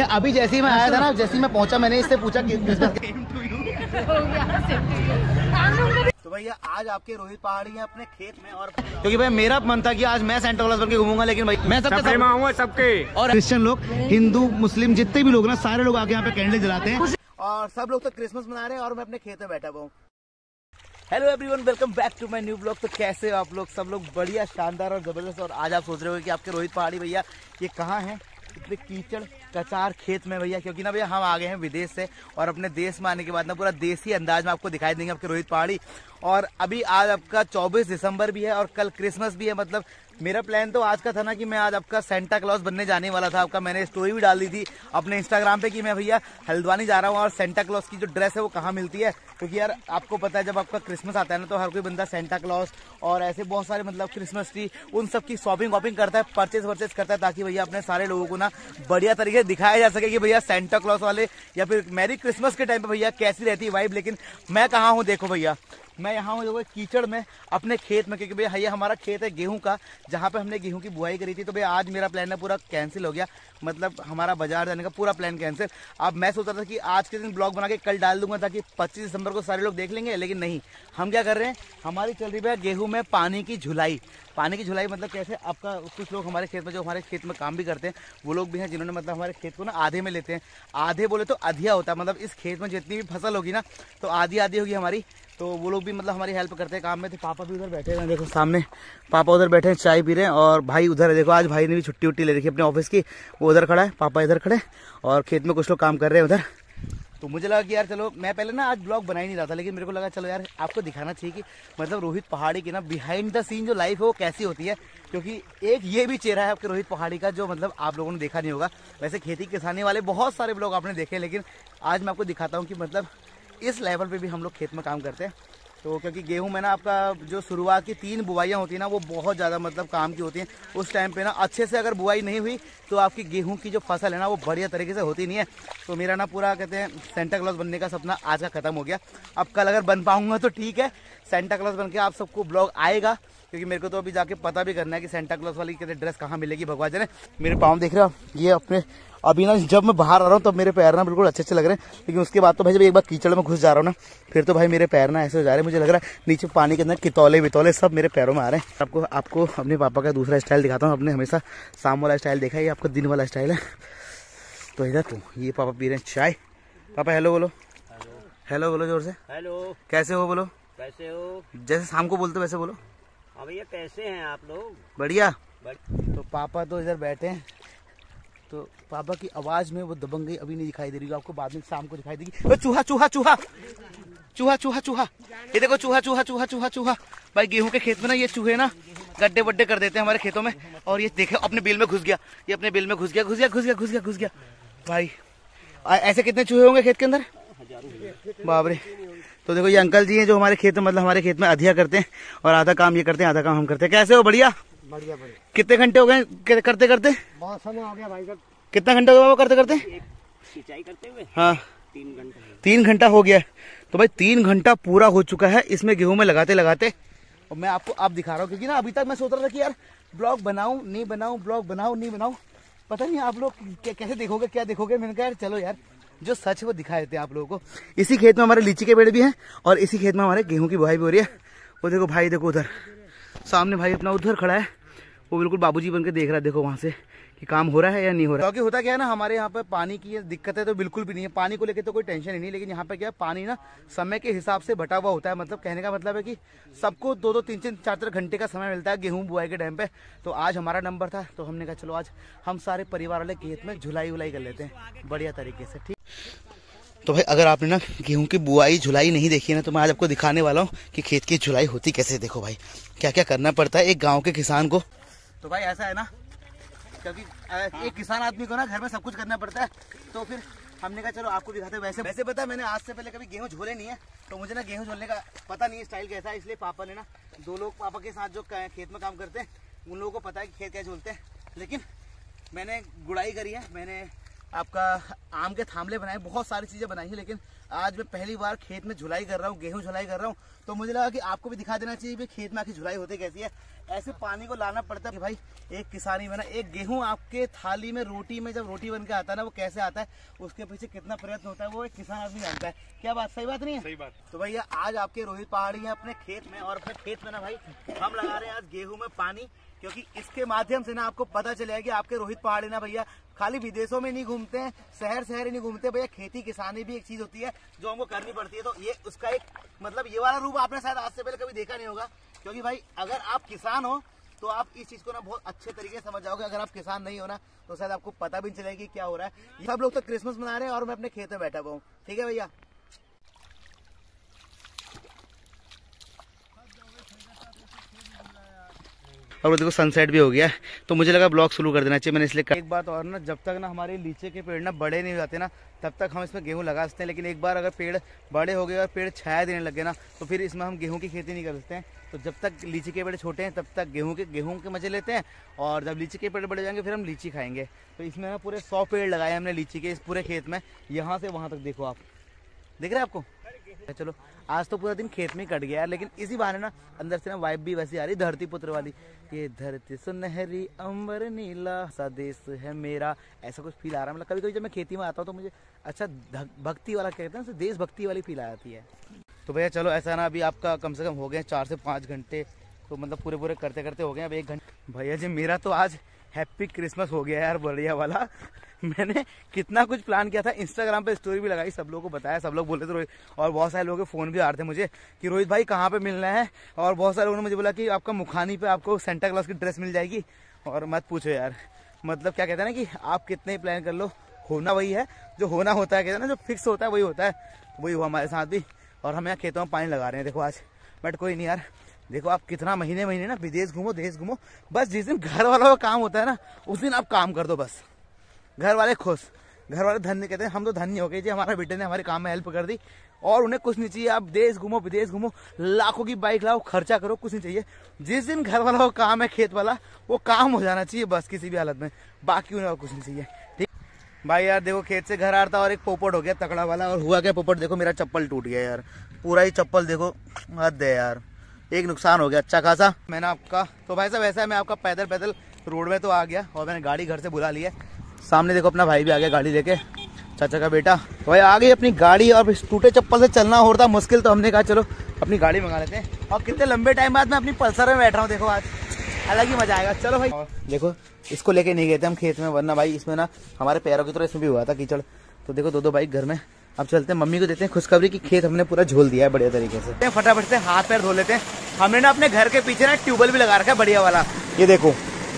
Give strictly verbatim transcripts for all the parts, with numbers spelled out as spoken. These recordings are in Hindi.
भैया अभी जैसे ही मैं आया था ना, जैसे ही मैं पहुंचा मैंने इससे पूछा तो भैया आज आपके रोहित पहाड़ी है अपने खेत में, और क्योंकि भाई मेरा मन था कि आज मैं सेंटा क्लॉज बन के घूमूंगा, लेकिन भाई मैं सबके सब आऊंगा सबके, और क्रिश्चियन लोग, हिंदू मुस्लिम जितने भी लोग ना, सारे लोग आके यहाँ पे कैंडल जलाते हैं और सब लोग तो क्रिसमस मना रहे हैं और मैं अपने खेत में बैठा हुआ हूँ। Hello everyone, welcome back to my new blog. तो कैसे हो आप लोग? सब लोग बढ़िया, शानदार और जबरदस्त। और आज आप सोच रहे हो कि आपके रोहित पहाड़ी भैया ये कहाँ है, इतने कीचड़ कचार खेत में भैया, क्योंकि ना भैया हम आ गए हैं विदेश से, और अपने देश में आने के बाद ना पूरा देसी अंदाज में आपको दिखाई देंगे आपके रोहित पहाड़ी। और अभी आज आपका चौबीस दिसंबर भी है और कल क्रिसमस भी है। मतलब मेरा प्लान तो आज का था ना कि मैं आज आपका सेंटा क्लॉज बनने जाने वाला था। आपका मैंने स्टोरी भी डाल दी थी अपने इंस्टाग्राम पे कि मैं भैया हल्द्वानी जा रहा हूँ और सेंटा क्लॉज की जो ड्रेस है वो कहाँ मिलती है, क्योंकि यार आपको पता है जब आपका क्रिसमस आता है ना तो हर कोई बंदा सेंटा क्लॉज और ऐसे बहुत सारे मतलब क्रिसमस ट्री उन सब की शॉपिंग वॉपिंग करता है, परचेज वर्चेज करता है, ताकि भैया अपने सारे लोगों को ना बढ़िया तरीके से दिखाया जा सके कि भैया सेंटा क्लॉज वाले या फिर मैरी क्रिसमस के टाइम पे भैया कैसी रहती है वाइब। लेकिन मैं कहाँ हूँ देखो भैया, मैं यहाँ हूँ देखो कीचड़ में अपने खेत में, क्योंकि भैया भैया हमारा खेत है गेहूं का, जहाँ पे हमने गेहूं की बुआई करी थी। तो भैया आज मेरा प्लान है पूरा कैंसिल हो गया, मतलब हमारा बाजार जाने का पूरा प्लान कैंसिल। अब मैं सोच रहा था कि आज के दिन ब्लॉग बना के कल डाल दूंगा ताकि पच्चीस दिसंबर को सारे लोग देख लेंगे, लेकिन नहीं, हम क्या कर रहे हैं, हमारी चल रही है गेहूं में पानी की झुलाई। पानी की झुलाई मतलब कैसे, आपका कुछ लोग हमारे खेत में जो हमारे खेत में काम भी करते हैं वो लोग भी हैं जिन्होंने मतलब हमारे खेत को ना आधे में लेते हैं। आधे बोले तो अधिया होता है, मतलब इस खेत में जितनी भी फसल होगी ना तो आधी आधी होगी हमारी, तो वो लोग भी मतलब हमारी हेल्प करते हैं काम में। तो पापा भी उधर बैठे हैं, देखो सामने पापा उधर बैठे हैं चाय पी रहे हैं, और भाई उधर है देखो, आज भाई ने भी छुट्टी उट्टी ले रखी है अपने ऑफिस की, वो उधर खड़ा है, पापा इधर खड़े और खेत में कुछ लोग काम कर रहे हैं उधर। तो मुझे लगा कि यार चलो, मैं पहले ना आज ब्लॉग बना ही नहीं रहा था, लेकिन मेरे को लगा चलो यार आपको दिखाना चाहिए कि मतलब रोहित पहाड़ी की ना बिहाइंड द सीन जो लाइफ है वो कैसी होती है, क्योंकि एक ये भी चेहरा है आपके रोहित पहाड़ी का जो मतलब आप लोगों ने देखा नहीं होगा। वैसे खेती किसानी वाले बहुत सारे ब्लॉग आपने देखे, लेकिन आज मैं आपको दिखाता हूँ कि मतलब इस लेवल पे भी हम लोग खेत में काम करते हैं। तो क्योंकि गेहूं में ना आपका जो शुरुआत की तीन बुआइयाँ होती हैं ना वो बहुत ज़्यादा मतलब काम की होती हैं। उस टाइम पे ना अच्छे से अगर बुआई नहीं हुई तो आपकी गेहूं की जो फसल है ना वो बढ़िया तरीके से होती नहीं है। तो मेरा ना पूरा कहते हैं सेंटा क्लॉज बनने का सपना आज का ख़त्म हो गया। अब कल अगर बन पाऊंगा तो ठीक है, सेंटा क्लॉज बन के आप सबको ब्लॉग आएगा, क्योंकि मेरे को तो अभी जाके पता भी करना है कि सेंटा क्लॉज वाली कहते ड्रेस कहाँ मिलेगी। भगवान जाने। मेरे पाँव देख रहे हो ये अपने, अभी ना जब मैं बाहर आ रहा हूँ तब मेरे पैर ना बिल्कुल अच्छे अच्छे लग रहे हैं, लेकिन उसके बाद तो भाई जब एक बार कीचड़ में घुस जा रहा हूँ ना फिर तो भाई मेरे पैर ना ऐसे हो जा रहे हैं, मुझे लग रहा है नीचे पानी के अंदर कितौले वितौले सब मेरे पैरों में आ रहे हैं। आपको आपको अपने पापा का दूसरा स्टाइल दिखाता हूँ। आपने हमेशा शाम वाला स्टाइल देखा है, ये आपका दिन वाला स्टाइल है। तो इधर तो ये पापा पी रहे हैं चाय। पापा हेलो बोलो, हेलो बोलो जोर से। हेलो, कैसे हो बोलो? कैसे हो? जैसे शाम को बोलते वैसे बोलो। हाँ भैया कैसे हैं आप लोग? बढ़िया। तो पापा तो इधर बैठे हैं, तो पापा की आवाज में वो दबंगई अभी नहीं दिखाई दे रही, आपको बाद में शाम को दिखाई देगी। वो चूहा चूहा चूहा चूहा चूहा चूहा, ये देखो चूहा चूहा चूहा चूहा चूहा। भाई गेहूं के खेत में ना ये चूहे ना गड्ढे वड्ढे कर देते हैं हमारे खेतों में, और ये देखे अपने बिल में घुस गया, ये अपने बिल में घुस गया घुस गया घुस गया घुस गया घुस गया भाई। ऐसे कितने चूहे होंगे खेत के अंदर? बाप रे। तो देखो ये अंकल जी हैं जो हमारे खेत में मतलब हमारे खेत में अधिया करते हैं, और आधा काम ये करते हैं आधा काम हम करते हैं। कैसे हो? बढ़िया बढ़िया बढ़िया। कितने घंटे हो गए करते करते? बहुत समय हो गया भाई। कितना घंटा हो गया वो करते करते? सिंचाई करते हुए हाँ तीन घंटा तीन घंटा हो गया। तो भाई तीन घंटा पूरा हो चुका है इसमें गेहूं में लगाते लगाते, और मैं आपको अब दिखा रहा हूँ, क्योंकि ना अभी तक मैं सोच रहा था कि यार ब्लॉग बनाऊं नहीं बनाऊं, ब्लॉग बनाऊं नहीं बनाऊं, पता नहीं आप लोग कैसे देखोगे क्या देखोगे। मैंने कहा यार चलो यार जो सच है वो दिखा देते हैं आप लोगों को। इसी खेत में हमारे लीची के पेड़ भी हैं और इसी खेत में हमारे गेहूं की बुआई भी हो रही है। वो देखो भाई, देखो उधर सामने भाई अपना उधर खड़ा है, वो बिल्कुल बाबूजी बन के देख रहा है, देखो वहां से कि काम हो रहा है या नहीं हो रहा है। क्योंकि होता क्या है ना, हमारे यहाँ पे पानी की दिक्कत है तो बिल्कुल भी नहीं है, पानी को लेकर तो कोई टेंशन ही नहीं, लेकिन यहाँ पे क्या है पानी ना समय के हिसाब से बटा हुआ होता है। मतलब कहने का मतलब है कि सबको दो दो तीन तीन चार चार घंटे का समय मिलता है गेहूं बुआई के टाइम पे। तो आज हमारा नंबर था तो हमने कहा चलो आज हम सारे परिवार वाले खेत में झुलाई उलाई कर लेते हैं बढ़िया तरीके से। ठीक। तो भाई अगर आपने ना गेहूं की बुआई झुलाई नहीं देखी है ना तो मैं आज आपको दिखाने वाला हूँ कि खेत की झुलाई होती कैसे। देखो भाई क्या क्या करना पड़ता है एक गाँव के किसान को। तो भाई ऐसा है ना, क्योंकि एक किसान आदमी को ना घर में सब कुछ करना पड़ता है, तो फिर हमने कहा चलो आपको दिखाते हैं। वैसे वैसे पता है मैंने आज से पहले कभी गेहूं झोले नहीं है, तो मुझे ना गेहूं झोलने का पता नहीं है स्टाइल कैसा है, इसलिए पापा ने ना दो लोग पापा के साथ जो खेत में काम करते हैं उन लोगों को पता है कि खेत कैसे झोलते हैं। लेकिन मैंने गुड़ाई करी है, मैंने आपका आम के थामले बनाए, बहुत सारी चीजें बनाई हैं। लेकिन आज मैं पहली बार खेत में झुलाई कर रहा हूँ, गेहूं झुलाई कर रहा हूँ, तो मुझे लगा कि आपको भी दिखा देना चाहिए कि खेत में आखिर झुलाई होती कैसी है। ऐसे पानी को लाना पड़ता है कि भाई एक किसानी में ना एक गेहूं आपके थाली में रोटी में जब रोटी बन के आता है ना, वो कैसे आता है, उसके पीछे कितना प्रयत्न होता है, वो एक किसान आदमी जानता है। क्या बात, सही बात नहीं है? सही बात। तो भैया आज आपके रोहित पहाड़ी हैं अपने खेत में, और अपने खेत में ना भाई हम लगा रहे हैं आज गेहूं में पानी, क्योंकि इसके माध्यम से ना आपको पता चलेगा कि आपके रोहित पहाड़ी ना भैया खाली विदेशों में नहीं घूमते हैं, शहर शहर ही नहीं घूमते भैया, खेती किसानी भी एक चीज होती है जो हमको करनी पड़ती है। तो ये उसका एक मतलब ये वाला रूप आपने शायद आज से पहले कभी देखा नहीं होगा, क्योंकि भाई अगर आप किसान हो तो आप इस चीज को ना बहुत अच्छे तरीके से समझ जाओगे। अगर आप किसान नहीं हो ना तो शायद आपको पता भी नहीं चलेगा क्या हो रहा है। सब लोग तो क्रिसमस मना रहे हैं और मैं अपने खेत में बैठा हुआ हूँ। ठीक है भैया, और देखो सनसेट भी हो गया है, तो मुझे लगा ब्लॉग शुरू कर देना चाहिए मैंने, इसलिए एक बात और ना, जब तक ना हमारे लीची के पेड़ ना बड़े नहीं हो जाते ना तब तक हम इसमें गेहूं लगा सकते हैं। लेकिन एक बार अगर पेड़ बड़े हो गए और पेड़ छाया देने लगे ना तो फिर इसमें हम गेहूं की खेती नहीं कर सकते हैं। तो जब तक लीची के पेड़ छोटे हैं तब तक गेहूं के गेहूं के मजे लेते हैं, और जब लीची के पेड़ बड़े जाएंगे फिर हम लीची खाएंगे। तो इसमें ना पूरे सौ पेड़ लगाए हमने लीची के इस पूरे खेत में, यहाँ से वहाँ तक देखो, आप दिख रहे हैं आपको। चलो आज तो पूरा दिन खेत में कट गया यार, लेकिन इसी बहाने ना अंदर से ना वाइब भी वैसी आ रही, धरती पुत्र वाली। ये धरती सुनहरी अंबर नीला सा देश है मेरा, ऐसा कुछ फील आ रहा है। मतलब कभी कभी जब मैं खेती में आता हूँ तो मुझे अच्छा भक्ति वाला कहते हैं, देश भक्ति वाली फील आ जाती है। तो भैया चलो ऐसा ना, अभी आपका कम से कम हो गए चार से पाँच घंटे, तो मतलब पूरे पूरे करते करते हो गए अब एक घंटे। भैया जी मेरा तो आज हैप्पी क्रिसमस हो गया यार, बढ़िया वाला। मैंने कितना कुछ प्लान किया था, इंस्टाग्राम पे स्टोरी भी लगाई, सब लोगों को बताया, सब लोग बोले थे रोहित, और बहुत सारे लोगों के फोन भी आ रहे थे मुझे कि रोहित भाई कहाँ पे मिलना है, और बहुत सारे लोगों ने मुझे बोला कि आपका मुखानी पे आपको सेंटा क्लॉज की ड्रेस मिल जाएगी। और मत पूछो यार, मतलब क्या कहते हैं ना कि आप कितने ही प्लान कर लो, होना वही है, जो होना होता है, कहते हैं ना जो फिक्स होता है वही होता है। वही हुआ हमारे साथ भी, और हम यहाँ खेतों में पानी लगा रहे हैं देखो आज। बट कोई नहीं यार, देखो आप कितना महीने महीने ना विदेश घूमो देश घूमो, बस जिस दिन घर वालों का काम होता है ना उस दिन आप काम कर दो, बस घर वाले खुश, घर वाले धन्य कहते हैं। हम तो धन्य हो गए जी, हमारा बेटे ने हमारे काम में हेल्प कर दी, और उन्हें कुछ नहीं चाहिए। आप देश घूमो विदेश घूमो, लाखों की बाइक लाओ, खर्चा करो, कुछ नहीं चाहिए। जिस दिन घर वाला का काम है खेत वाला, वो काम हो जाना चाहिए बस, किसी भी हालत में, बाकी उन्हें और कुछ नहीं चाहिए। ठीक भाई यार देखो खेत से घर आ रहा था और एक पोपट हो गया तकड़ा वाला, और हुआ क्या पोपट, देखो मेरा चप्पल टूट गया यार, पूरा ही चप्पल देखो, हद है यार, एक नुकसान हो गया अच्छा खासा। मैंने आपका तो भाई साहब ऐसा है, मैं आपका पैदल पैदल रोड में तो आ गया, और मैंने गाड़ी घर से बुला ली है। सामने देखो अपना भाई भी आ गया गाड़ी लेके, चाचा का बेटा। तो भाई आ गई अपनी गाड़ी, और टूटे चप्पल से चलना हो रहा था मुश्किल, तो हमने कहा चलो अपनी गाड़ी मंगा लेते हैं। और कितने लंबे टाइम बाद मैं अपनी पल्सर में बैठ रहा हूँ, देखो आज अलग ही मजा आएगा। चलो भाई देखो इसको लेके नहीं गए थे हम खेत में, वरना भाई इसमें ना हमारे पैरों की तरह इसमें भी हुआ था कीचड़। तो देखो दो दो बाइक घर में, अब चलते हैं मम्मी को देते हैं खुशखबरी कि खेत हमने पूरा झोल दिया है बढ़िया तरीके से। फटाफट से हाथ पैर धो लेते हैं। हमने ना अपने घर के पीछे ना ट्यूबवेल भी लगा रखा है बढ़िया वाला, ये देखो।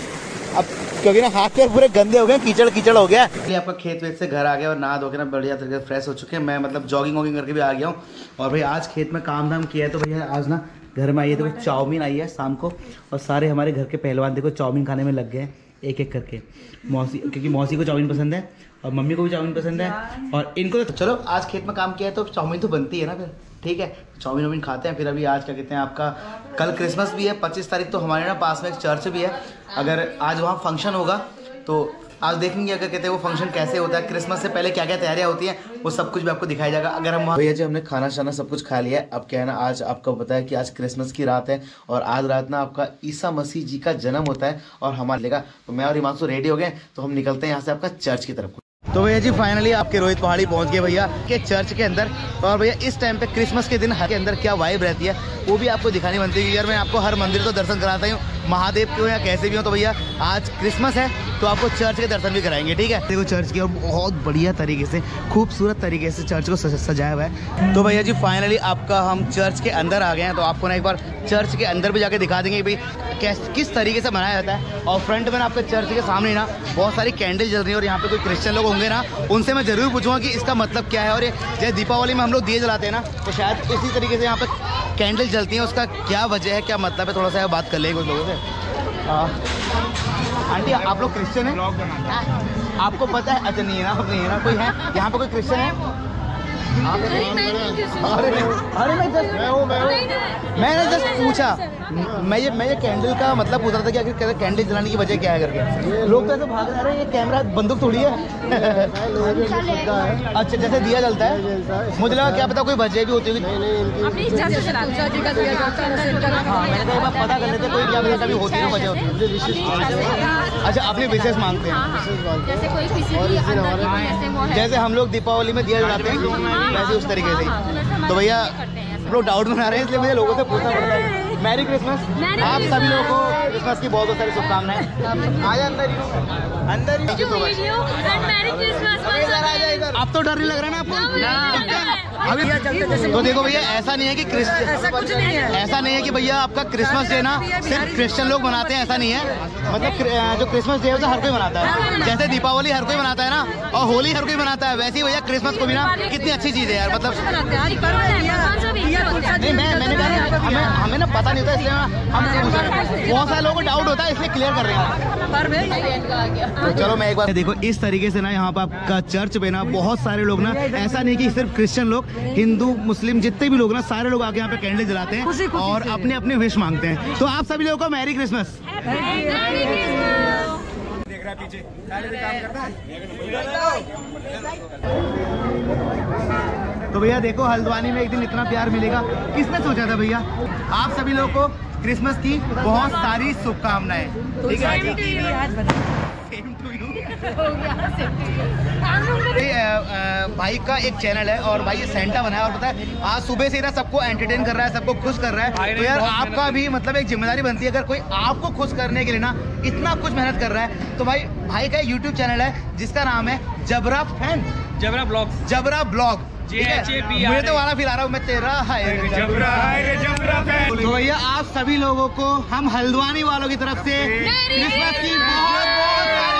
अब क्योंकि ना हाथ पैर पूरे गंदे हो गए, कीचड़ कीचड़ हो गया। आपका खेत वेत से घर आ गया और नहा धो के ना बढ़िया तरीके से फ्रेश हो चुके हैं। मैं मतलब जॉगिंग वॉगिंग करके भी आ गया हूँ, और भाई आज खेत में काम धाम किया है। तो भैया आज ना घर में आई है, देखो चाउमीन आई है शाम को, और सारे हमारे घर के पहलवान देखो चाउमीन खाने में लग गए एक एक करके। मौसी, क्योंकि मौसी को चाउमीन पसंद है और मम्मी को भी चाउमीन पसंद है, और इनको तो चलो आज खेत में काम किया है तो चाउमीन तो बनती है ना फिर, ठीक है चाउमीन वाउमीन खाते हैं। फिर अभी आज क्या कहते हैं आपका कल क्रिसमस भी है, पच्चीस तारीख, तो हमारे ना पास में एक चर्च भी है। अगर आज वहाँ फंक्शन होगा तो आज देखेंगे अगर कहते हैं वो फंक्शन कैसे होता है, क्रिसमस से पहले क्या क्या तैयारियां होती हैं, वो सब कुछ भी आपको दिखाया जाएगा। अगर हम भैया जी हमने खाना शाना सब कुछ खा लिया है। अब क्या है ना, आज आपको पता है कि आज क्रिसमस की रात है, और आज रात ना आपका ईसा मसीह जी का जन्म होता है, और हमारे लेगा तो मैं और हिमांशु रेडी हो गए, तो हम निकलते हैं यहाँ से आपका चर्च की तरफ। तो भैया जी फाइनली आपके रोहित पहाड़ी पहुंच गए भैया के चर्च के अंदर। और भैया इस टाइम पे क्रिसमस के दिन के अंदर क्या वाइब रहती है वो भी आपको दिखानी बनती है। यार मैं आपको हर मंदिर तो दर्शन कराता हूँ, महादेव के हो या कैसे भी हो। तो भैया आज क्रिसमस है तो आपको चर्च के दर्शन भी कराएंगे, ठीक है। देखो चर्च की और बहुत बढ़िया तरीके से खूबसूरत तरीके से चर्च को सजाया हुआ है। तो भैया जी फाइनली आपका हम चर्च के अंदर आ गए हैं, तो आपको ना एक बार चर्च के अंदर भी जाके दिखा देंगे भाई कैस किस तरीके से मनाया जाता है। और फ्रंट में ना आपके चर्च के सामने ना बहुत सारी कैंडल जल रही है, और यहाँ पे कोई क्रिश्चियन लोग होंगे ना उनसे मैं जरूर पूछूंगा कि इसका मतलब क्या है। और ये जैसे दीपावली में हम लोग दिए जलाते हैं ना, तो शायद इसी तरीके से यहाँ पे कैंडल जलती हैं, उसका क्या वजह है क्या मतलब है, थोड़ा सा बात कर लेंगे कुछ लोगों से। आंटी आप लोग क्रिश्चियन हैं? आपको पता है? अच्छा नहीं है ना, नहीं है ना, कोई है यहाँ पे कोई क्रिश्चियन है? अरे अरे मैं जस्ट मैंने जस्ट पूछा, मैं ये मैं ये कैंडल का मतलब पूछ रहा था कि आखिर कैंडल जलाने की वजह क्या है करके। लोग तो ऐसे भाग रहे हैं, ये कैमरा बंदूक थोड़ी है। अच्छा, जैसे दिया जलता है, मुझे लगा क्या पता कोई वजह भी होती होगी। हाँ, मैंने कहा पता कर लेते कोई क्या वजह भी होती है, वजह होती है। अच्छा, अपनी विशेष मांगते हैं, जैसे कोई किसी भी अंदर की कोई ऐसे वो है, जैसे हम लोग दीपावली में दिया जलाते हैं वैसे उस तरीके से। तो भैया लोग डाउट बना रहे हैं, इसलिए मुझे लोगों से पूछना पड़ता है। मैरी क्रिसमस, आप सभी लोगों को क्रिसमस की बहुत बहुत सारी शुभकामनाएं। आजा अंदर ही, अंदर ही। अब तो डर नहीं लग रहा ना आपको अभी? तो देखो भैया, ऐसा नहीं है कि क्रिश्चियन, ऐसा कुछ नहीं है, ऐसा नहीं है कि भैया आपका क्रिसमस डे ना सिर्फ क्रिश्चियन लोग मनाते हैं, ऐसा नहीं है। मतलब जो क्रिसमस डे है तो हर कोई मनाता है, जैसे दीपावली हर कोई मनाता है ना, और होली हर कोई मनाता है, वैसे ही भैया क्रिसमस को भी ना कितनी अच्छी चीज है यार। मतलब नहीं, मैं मैंने कहा हमें हमें ना पता नहीं होता, इसलिए हम पूछ रहे हैं। बहुत सारे लोगों को डाउट होता है, इसलिए क्लियर कर रहे हैं। तो चलो मैं एक बार देखो, इस तरीके से ना यहाँ पर आपका चर्च पे ना बहुत सारे लोग ना, ऐसा नहीं कि सिर्फ क्रिश्चियन लोग, हिंदू मुस्लिम जितने भी लोग ना, सारे लोग आके यहाँ पे कैंडल जलाते हैं और अपने अपने विश मांगते हैं। तो आप सभी लोगों को मैरी क्रिसमस। देख रहा है पीछे काम करता है। तो भैया देखो, हल्द्वानी में एक दिन इतना प्यार मिलेगा, किसने सोचा था भैया। आप सभी लोगों को क्रिसमस की बहुत सारी शुभकामनाएं। ठीक है, भाई का एक चैनल है और भाई ये सेंटा बनाया, और पता है आज सुबह से ना सबको एंटरटेन कर रहा है, सबको खुश कर रहा है। तो यार आपका भी मतलब एक जिम्मेदारी बनती है, अगर कोई आपको खुश करने के लिए ना इतना कुछ मेहनत कर रहा है, तो भाई भाई का यूट्यूब चैनल है जिसका नाम है जबरा फैन, जबरा ब्लॉग, जबरा ब्लॉग। मुझे तो वाला फिर आ रहा हूँ, मैं तेरा है जबरा है जबरा फैन। तो भैया आप सभी लोगों को हम हल्द्वानी वालों की तरफ से क्रिसमस की बहुत बहुत सारी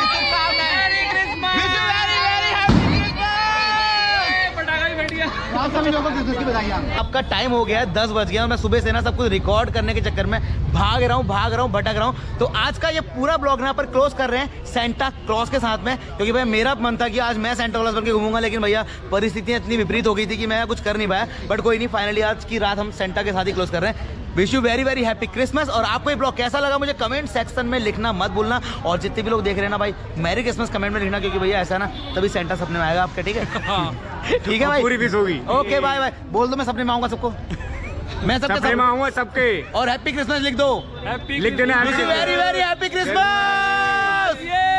आप सभी लोगों को क्रिसमस की बधाई। आपका टाइम हो गया है, दस बज गया, मैं सुबह से ना सब कुछ रिकॉर्ड करने के चक्कर में भाग रहा हूँ भाग रहा हूँ भटक रहा हूँ। तो आज का ये पूरा ब्लॉग यहाँ पर क्लोज कर रहे हैं सेंटा क्लॉज के साथ में, क्योंकि भाई मेरा मन था कि आज मैं सेंटा क्लॉज बन के घूमूंगा, लेकिन भैया परिस्थितियाँ इतनी विपरीत हो गई थी कि मैं कुछ कर नहीं पाया। बट कोई नहीं, फाइनली आज की रात हम सेंटा के साथ ही क्लोज कर रहे हैं। Wish you very very happy Christmas. और आपको ये ब्लॉग कैसा लगा मुझे कमेंट सेक्शन में लिखना मत भूलना, और जितने भी लोग देख रहे हैं ना भाई, मैरी क्रिसमस कमेंट में लिखना, क्योंकि भैया ऐसा ना तभी सेंटा सपने में आएगा आपके। ठीक है, ठीक है भाई, पूरी विश होगी। ओके बाय बाय, बोल दो मैं सपने में आऊंगा सबको, मैं सबके सपने में आऊंगा सबके, और हैप्पी क्रिसमस लिख दो, लिख देना, wish you very very happy Christmas.